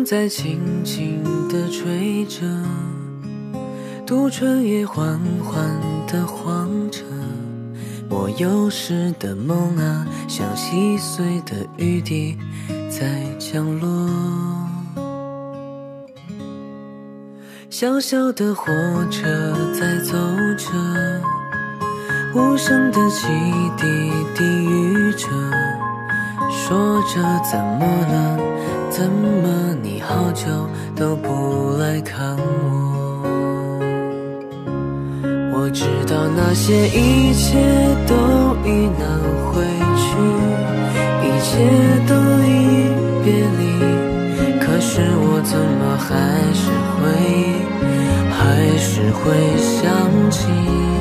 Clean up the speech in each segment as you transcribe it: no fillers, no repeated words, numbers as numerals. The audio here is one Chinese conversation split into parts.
在轻轻地吹着，渡春夜缓缓地晃着，我幼时的梦啊，像细碎的雨滴在降落。小小的火车在走着，无声的汽笛低语着，说着怎么了，怎么你好久都不来看我。我知道那些一切都已难回去，一切都已别离，可是我怎么还是会想起。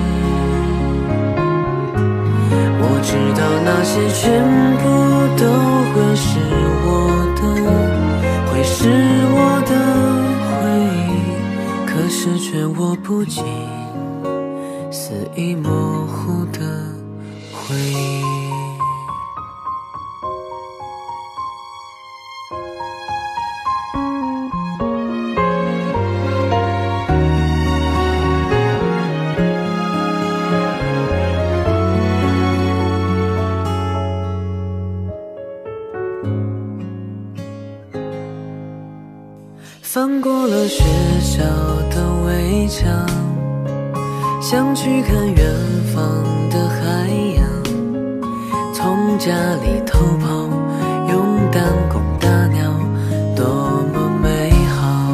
我知道那些全部都会是我的，会是我的回忆，可是却握不紧，肆意模糊的回忆。翻过了学校的围墙，想去看远方的海洋，从家里偷跑，用弹弓打鸟，多么美好。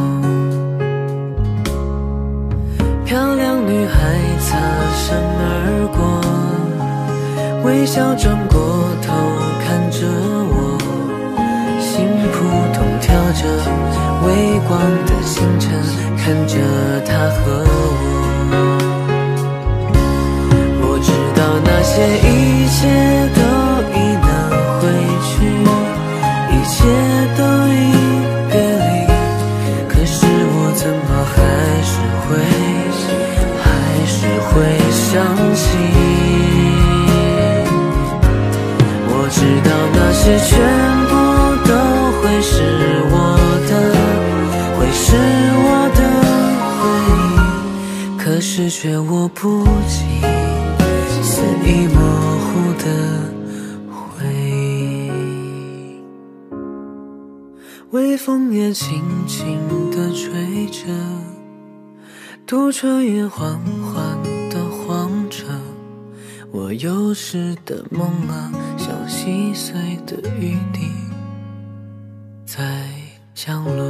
漂亮女孩擦身而过，微笑转过头看着我，心扑通跳着，微光的星辰看着他和我知道那些一切都已难回去，一切都已别离，可是我怎么还是会想起。我知道那些全部都会是我的，会是我的回忆，可是却握不紧，肆意模糊的回忆。微风也轻轻地吹着，渡春也缓缓地晃着，我幼时的梦啊，像细碎的雨滴在降落。